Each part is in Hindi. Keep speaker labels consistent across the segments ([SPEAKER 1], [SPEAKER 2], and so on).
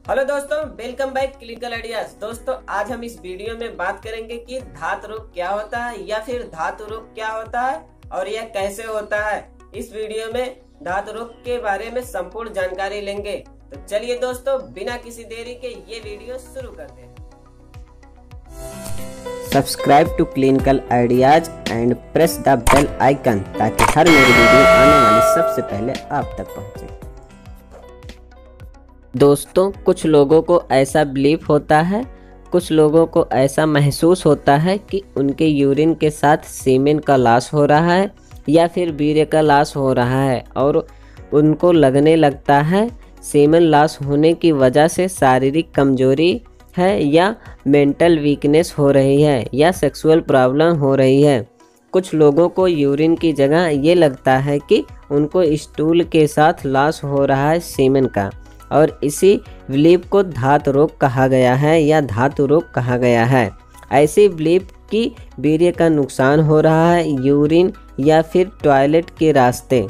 [SPEAKER 1] हेलो दोस्तों, वेलकम बैक क्लिनिकल आइडियाज। दोस्तों आज हम इस वीडियो में बात करेंगे कि धातु रोग क्या होता है या फिर धातु रोग क्या होता है और यह कैसे होता है। इस वीडियो में धातु रोग के बारे में संपूर्ण जानकारी लेंगे। तो चलिए दोस्तों, बिना किसी देरी के ये वीडियो शुरू करते हैं।
[SPEAKER 2] Subscribe to clinical ideas and press the bell icon ताकि हर मेरी वीडियो आने वाली सबसे पहले आप तक पहुंचे। दोस्तों कुछ लोगों को ऐसा बिलीफ होता है, कुछ लोगों को ऐसा महसूस होता है कि उनके यूरिन के साथ सीमेन का लॉस हो रहा है या फिर वीर्य का लॉस हो रहा है और उनको लगने लगता है सीमेन लॉस होने की वजह से शारीरिक कमजोरी है या मेंटल वीकनेस हो रही है या सेक्सुअल प्रॉब्लम हो रही है। कुछ लोगों को यूरिन की जगह ये लगता है कि उनको स्टूल के साथ लॉस हो रहा है सीमेन का, और इसी बिलीफ को धातु रोग कहा गया है या धातु रोग कहा गया है। ऐसी बिलीफ की वीर्य का नुकसान हो रहा है यूरिन या फिर टॉयलेट के रास्ते।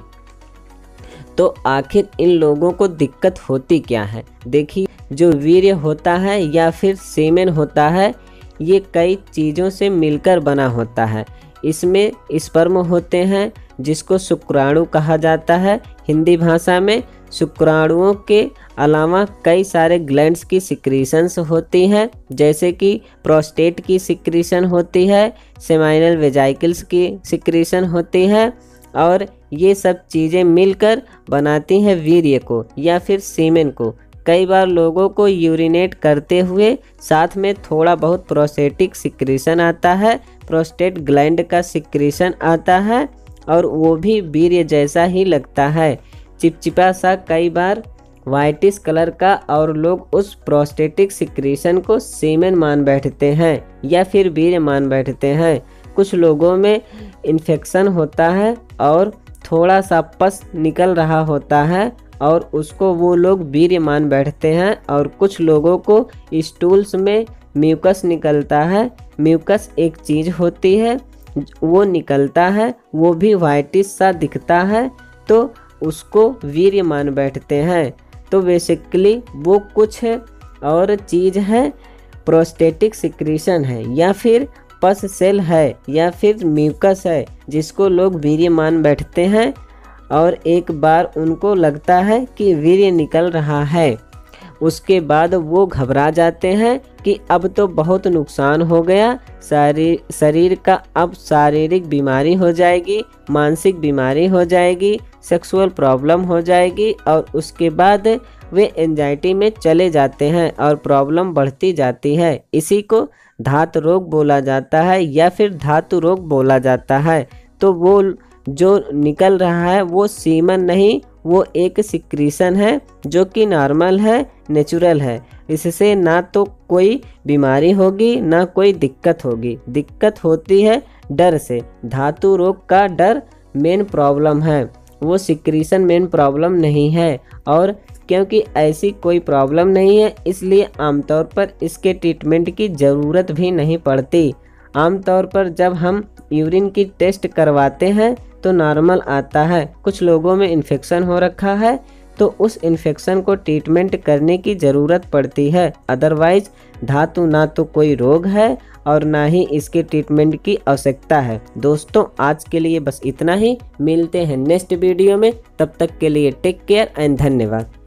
[SPEAKER 2] तो आखिर इन लोगों को दिक्कत होती क्या है? देखिए, जो वीर्य होता है या फिर सीमेन होता है ये कई चीज़ों से मिलकर बना होता है। इसमें स्पर्म होते हैं जिसको शुक्राणु कहा जाता है हिंदी भाषा में। शुक्राणुओं के अलावा कई सारे ग्लैंड्स की सिक्रीशंस होती हैं, जैसे कि प्रोस्टेट की सिक्रीशन होती है, सेमाइनल वेजाइकल्स की सिक्रीशन होती है, और ये सब चीज़ें मिलकर बनाती हैं वीर्य को या फिर सीमेन को। कई बार लोगों को यूरिनेट करते हुए साथ में थोड़ा बहुत प्रोस्टेटिक सिक्रीशन आता है, प्रोस्टेट ग्लैंड का सिक्रीशन आता है और वो भी वीर्य जैसा ही लगता है, चिपचिपा सा, कई बार वाइटिश कलर का, और लोग उस प्रोस्टेटिक सिक्रीशन को सीमेन मान बैठते हैं या फिर वीर्य मान बैठते हैं। कुछ लोगों में इन्फेक्शन होता है और थोड़ा सा पस निकल रहा होता है और उसको वो लोग वीर्य मान बैठते हैं, और कुछ लोगों को स्टूल्स में म्यूकस निकलता है। म्यूकस एक चीज़ होती है, वो निकलता है, वो भी वाइटिश सा दिखता है, तो उसको वीर्य मान बैठते हैं। तो बेसिकली वो कुछ और चीज़ है, प्रोस्टेटिक सिक्रीशन है या फिर पस सेल है या फिर म्यूकस है जिसको लोग वीर्य मान बैठते हैं, और एक बार उनको लगता है कि वीर्य निकल रहा है, उसके बाद वो घबरा जाते हैं कि अब तो बहुत नुकसान हो गया, शरीर का अब शारीरिक बीमारी हो जाएगी, मानसिक बीमारी हो जाएगी, सेक्सुअल प्रॉब्लम हो जाएगी, और उसके बाद वे एंजाइटी में चले जाते हैं और प्रॉब्लम बढ़ती जाती है। इसी को धातु रोग बोला जाता है या फिर धातु रोग बोला जाता है। तो वो जो निकल रहा है वो सीमन नहीं, वो एक सिक्रीशन है जो कि नॉर्मल है, नेचुरल है। इससे ना तो कोई बीमारी होगी ना कोई दिक्कत होगी। दिक्कत होती है डर से। धातु रोग का डर मेन प्रॉब्लम है, वो सिक्रीशन मेन प्रॉब्लम नहीं है। और क्योंकि ऐसी कोई प्रॉब्लम नहीं है इसलिए आमतौर पर इसके ट्रीटमेंट की ज़रूरत भी नहीं पड़ती। आमतौर पर जब हम यूरिन की टेस्ट करवाते हैं तो नॉर्मल आता है। कुछ लोगों में इन्फेक्शन हो रखा है तो उस इन्फेक्शन को ट्रीटमेंट करने की ज़रूरत पड़ती है। अदरवाइज धातु ना तो कोई रोग है और ना ही इसके ट्रीटमेंट की आवश्यकता है। दोस्तों आज के लिए बस इतना ही, मिलते हैं नेक्स्ट वीडियो में। तब तक के लिए टेक केयर एंड धन्यवाद।